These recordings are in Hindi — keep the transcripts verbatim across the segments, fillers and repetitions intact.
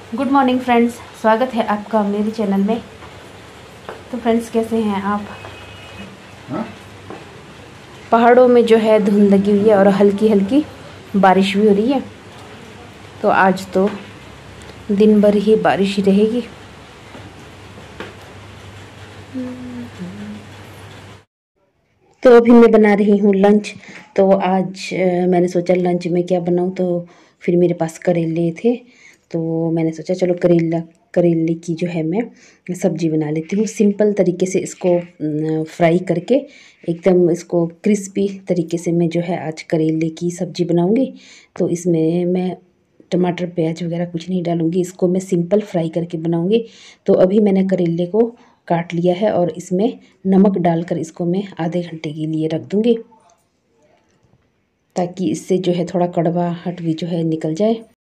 गुड मॉर्निंग फ्रेंड्स, स्वागत है आपका मेरे चैनल में। तो फ्रेंड्स, कैसे हैं आप? हाँ? पहाड़ों में जो है धुंध लगी हुई है और हल्की हल्की बारिश भी हो रही है। तो आज तो दिन भर ही बारिश ही रहेगी। तो अभी मैं बना रही हूँ लंच। तो आज अ, मैंने सोचा लंच में क्या बनाऊँ, तो फिर मेरे पास करेले थे। तो मैंने सोचा चलो करेला करेले की जो है मैं सब्ज़ी बना लेती हूँ सिंपल तरीके से। इसको फ्राई करके एकदम इसको क्रिस्पी तरीके से मैं जो है आज करेले की सब्ज़ी बनाऊँगी। तो इसमें मैं टमाटर प्याज वगैरह कुछ नहीं डालूँगी, इसको मैं सिंपल फ्राई करके बनाऊँगी। तो अभी मैंने करेले को काट लिया है और इसमें नमक डालकर इसको मैं आधे घंटे के लिए रख दूँगी, ताकि इससे जो है थोड़ा कड़वाहट भी जो है निकल जाए।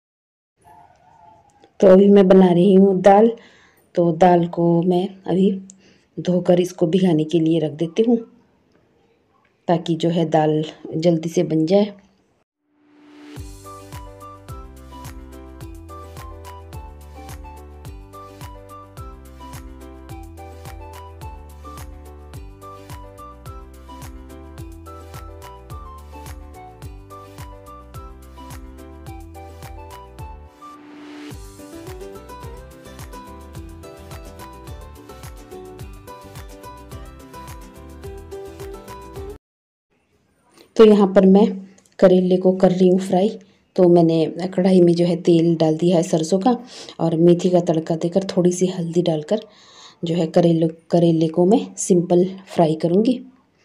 तो अभी मैं बना रही हूँ दाल। तो दाल को मैं अभी धोकर इसको भिगाने के लिए रख देती हूँ, ताकि जो है दाल जल्दी से बन जाए। तो यहाँ पर मैं करेले को कर रही हूँ फ्राई। तो मैंने कढ़ाई में जो है तेल डाल दिया है सरसों का, और मेथी का तड़का देकर थोड़ी सी हल्दी डालकर जो है करेले करेले को मैं सिंपल फ्राई करूँगी।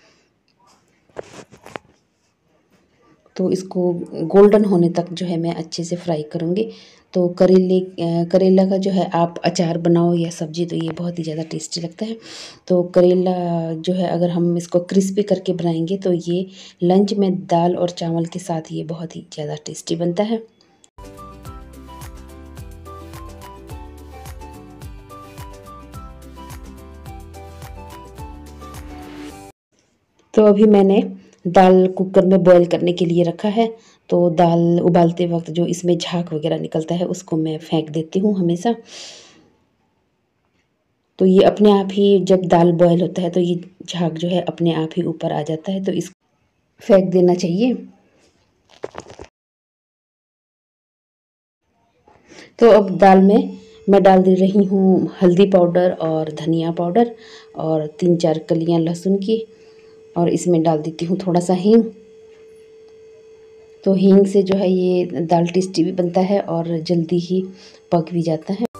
तो इसको गोल्डन होने तक जो है मैं अच्छे से फ्राई करूँगी। तो करेले करेला का जो है आप अचार बनाओ या सब्ज़ी, तो ये बहुत ही ज़्यादा टेस्टी लगता है। तो करेला जो है अगर हम इसको क्रिस्पी करके बनाएंगे तो ये लंच में दाल और चावल के साथ ये बहुत ही ज़्यादा टेस्टी बनता है। तो अभी मैंने दाल कुकर में बॉईल करने के लिए रखा है। तो दाल उबालते वक्त जो इसमें झाग वगैरह निकलता है उसको मैं फेंक देती हूँ हमेशा। तो ये अपने आप ही जब दाल बॉईल होता है तो ये झाग जो है अपने आप ही ऊपर आ जाता है, तो इसको फेंक देना चाहिए। तो अब दाल में मैं डाल दे रही हूँ हल्दी पाउडर और धनिया पाउडर और तीन चार कलियाँ लहसुन की, और इसमें डाल देती हूँ थोड़ा सा हींग। तो हींग से जो है ये दाल टेस्टी भी बनता है और जल्दी ही पक भी जाता है।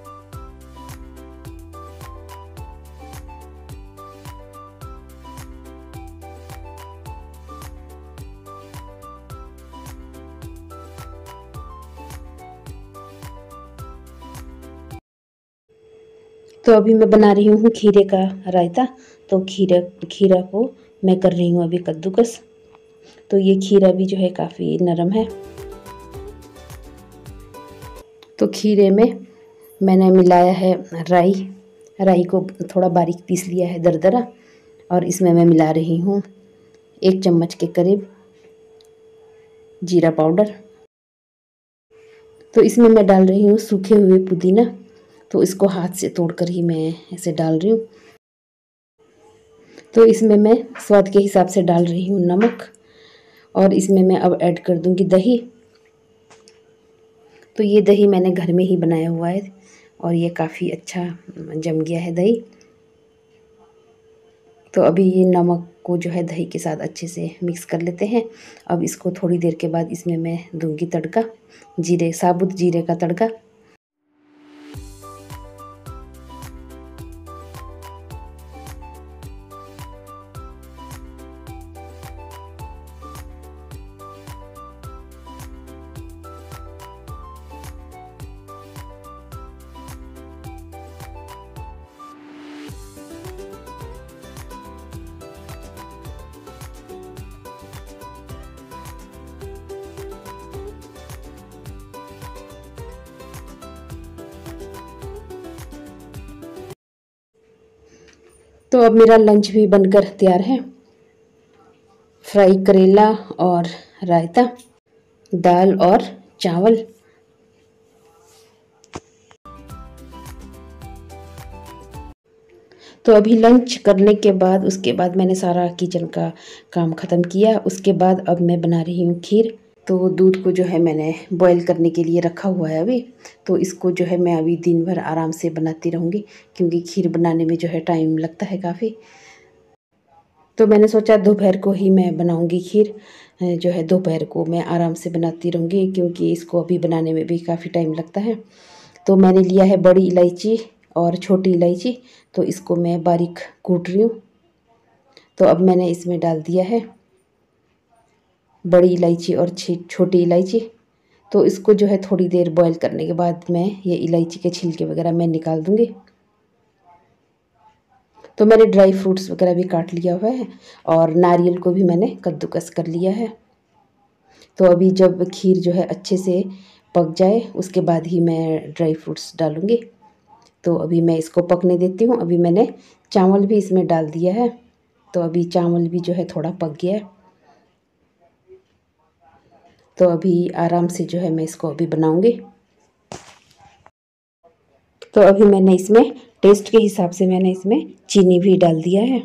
तो अभी मैं बना रही हूँ खीरे का रायता। तो खीरा खीरा को मैं कर रही हूँ अभी कद्दूकस। तो ये खीरा भी जो है काफ़ी नरम है। तो खीरे में मैंने मिलाया है राई राई को थोड़ा बारीक पीस लिया है दरदरा, और इसमें मैं मिला रही हूँ एक चम्मच के करीब जीरा पाउडर। तो इसमें मैं डाल रही हूँ सूखे हुए पुदीना। तो इसको हाथ से तोड़कर ही मैं ऐसे डाल रही हूँ। तो इसमें मैं स्वाद के हिसाब से डाल रही हूँ नमक, और इसमें मैं अब ऐड कर दूँगी दही। तो ये दही मैंने घर में ही बनाया हुआ है और ये काफ़ी अच्छा जम गया है दही। तो अभी ये नमक को जो है दही के साथ अच्छे से मिक्स कर लेते हैं। अब इसको थोड़ी देर के बाद इसमें मैं दूंगी तड़का, जीरे साबुत जीरे का तड़का। तो अब मेरा लंच भी बनकर तैयार है। फ्राई करेला और रायता, दाल और चावल। तो अभी लंच करने के बाद उसके बाद मैंने सारा किचन का काम ख़त्म किया। उसके बाद अब मैं बना रही हूँ खीर। तो दूध को जो है मैंने बॉईल करने के लिए रखा हुआ है अभी। तो इसको जो है मैं अभी दिन भर आराम से बनाती रहूँगी, क्योंकि खीर बनाने में जो है टाइम लगता है काफ़ी। तो मैंने सोचा दोपहर को ही मैं बनाऊँगी खीर, जो है दोपहर को मैं आराम से बनाती रहूँगी, क्योंकि इसको अभी बनाने में भी काफ़ी टाइम लगता है। तो मैंने लिया है बड़ी इलायची और छोटी इलायची, तो इसको मैं बारीक कूट रही हूँ। तो अब मैंने इसमें डाल दिया है बड़ी इलायची और छोटी इलायची। तो इसको जो है थोड़ी देर बॉईल करने के बाद मैं ये इलायची के छिलके वगैरह मैं निकाल दूँगी। तो मैंने ड्राई फ्रूट्स वगैरह भी काट लिया हुआ है और नारियल को भी मैंने कद्दूकस कर लिया है। तो अभी जब खीर जो है अच्छे से पक जाए उसके बाद ही मैं ड्राई फ्रूट्स डालूँगी। तो अभी मैं इसको पकने देती हूँ। अभी मैंने चावल भी इसमें डाल दिया है, तो अभी चावल भी जो है थोड़ा पक गया है। तो अभी आराम से जो है मैं इसको अभी बनाऊँगी। तो अभी मैंने इसमें टेस्ट के हिसाब से मैंने इसमें चीनी भी डाल दिया है।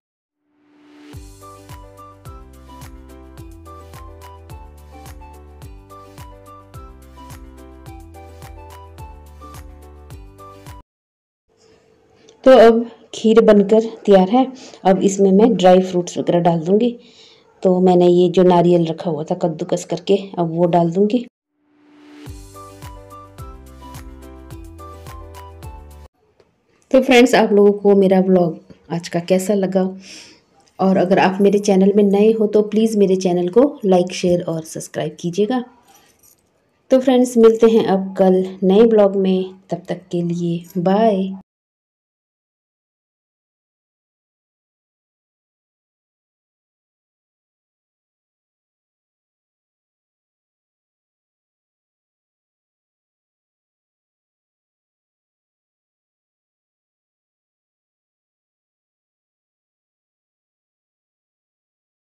तो अब खीर बनकर तैयार है। अब इसमें मैं ड्राई फ्रूट्स वगैरह डाल दूँगी। तो मैंने ये जो नारियल रखा हुआ था कद्दूकस करके, अब वो डाल दूँगी। तो फ्रेंड्स, आप लोगों को मेरा व्लॉग आज का कैसा लगा? और अगर आप मेरे चैनल में नए हो तो प्लीज़ मेरे चैनल को लाइक, शेयर और सब्सक्राइब कीजिएगा। तो फ्रेंड्स, मिलते हैं अब कल नए ब्लॉग में। तब तक के लिए बाय।